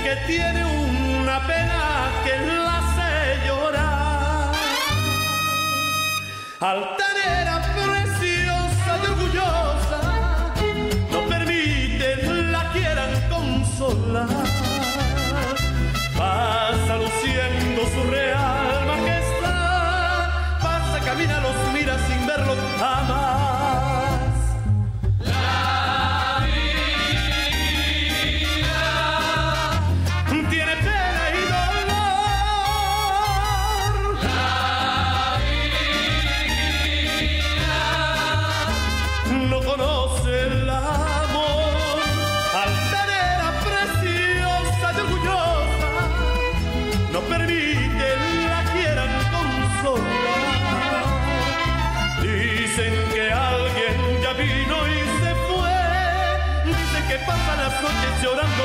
que tiene una pena que la hace llorar. Altanera, preciosa y orgullosa, no permiten la quieran consolar. Pasa luciendo su real majestad, pasa, camina, los mira sin verlos jamás. La vida tiene pena y dolor. La vida no conoce el amor. Altanera, preciosa y orgullosa, no permiten la quieran consolar. Dicen que alguien ya vino y se fue, dicen que pasan las noches llorando